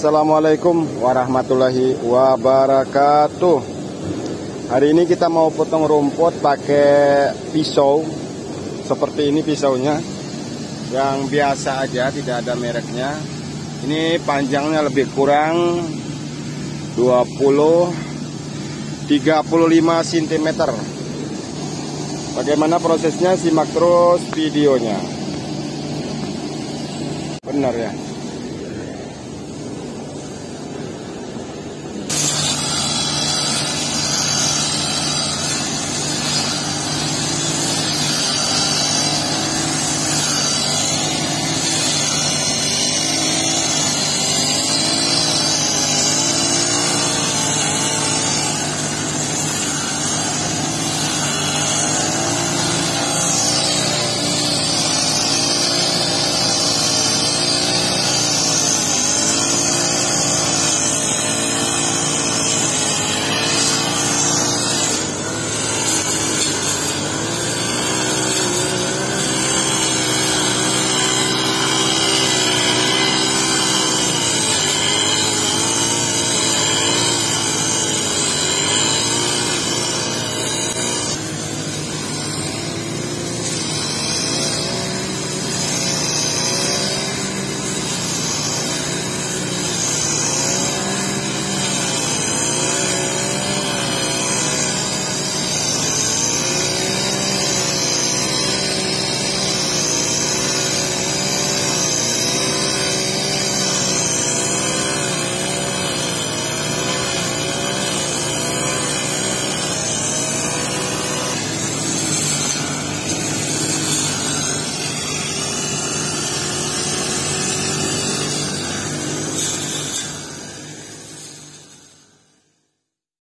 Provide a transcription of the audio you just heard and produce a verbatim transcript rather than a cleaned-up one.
Assalamualaikum warahmatullahi wabarakatuh. Hari ini kita mau potong rumput pakai pisau. Seperti ini pisaunya, yang biasa aja, tidak ada mereknya. Ini panjangnya lebih kurang dua puluh tiga puluh lima sentimeter. Bagaimana prosesnya, simak terus videonya. Benar ya.